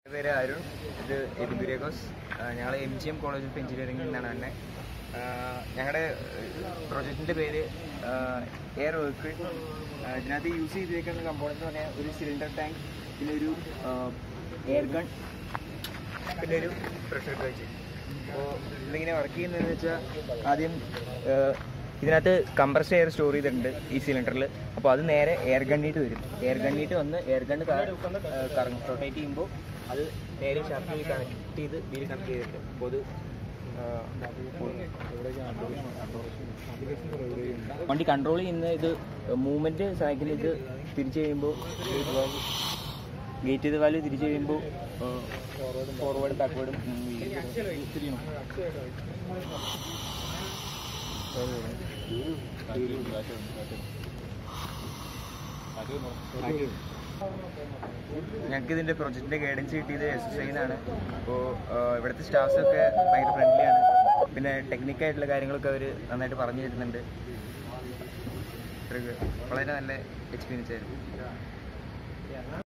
പേര് അരുൺ, ഇത് എബിഗുരേഗോസ്. ഞങ്ങൾ MGM കോളേജ് ഓഫ് എഞ്ചിനീയറിംഗിൽ നിന്നാണ് തന്നെ. ഞങ്ങളുടെ പ്രൊജക്റ്റിൻ്റെ പേര് എയർ വെഹിക്കിൾ. ഇതിനകത്ത് യൂസ് ചെയ്തിരിക്കുന്ന കമ്പോണൻറ്റ് എന്ന് പറഞ്ഞാൽ ഒരു സിലിണ്ടർ ടാങ്ക്, പിന്നെ ഒരു എയർ ഗൺ, പിന്നെ ഒരു പ്രഷർ ഗേജ്. അപ്പോൾ ഇതിങ്ങനെ വർക്ക് ചെയ്യുന്നതെന്ന് വെച്ചാൽ ആദ്യം ഇതിനകത്ത് കംപ്രസ്ഡ് എയർ സ്റ്റോർ ചെയ്തിട്ടുണ്ട് ഈ സിലിണ്ടറിൽ. അപ്പോൾ അത് നേരെ എയർ ഗണ്ണിട്ട് വരും. എയർ ഗണ്ണിട്ട് വന്ന് എയർ ഗണ്ണ് റൊട്ടേറ്റ് ചെയ്യുമ്പോൾ അത് നേരെ ഷാഫ്റ്റിൽ കണക്ട് ചെയ്ത് വീൽ കണക്ട് ചെയ്തിട്ട് അപ്പോൾ അത് വണ്ടി കൺട്രോൾ ചെയ്യുന്ന ഇത് മൂവ്മെൻറ്റ് സഹായിക്കുന്ന. ഇത് തിരിച്ചു കഴിയുമ്പോൾ ഗേറ്റ് ചെയ്ത വാല്യൂ തിരിച്ചു കഴിയുമ്പോൾ ഫോർവേഡ് ബാക്ക്വേർഡും തിരിയണം. ഞങ്ങൾക്ക് ഇതിൻ്റെ പ്രൊജക്റ്റിൻ്റെ ഗൈഡൻസ് കിട്ടിയത് SSI എന്നാണ്. അപ്പോൾ ഇവിടുത്തെ സ്റ്റാഫ്സൊക്കെ ഭയങ്കര ഫ്രണ്ട്ലിയാണ്. പിന്നെ ടെക്നിക്കായിട്ടുള്ള കാര്യങ്ങളൊക്കെ അവർ നന്നായിട്ട് പറഞ്ഞു തരുന്നുണ്ട്. വളരെ നല്ല എക്സ്പീരിയൻസ് ആയിരുന്നു.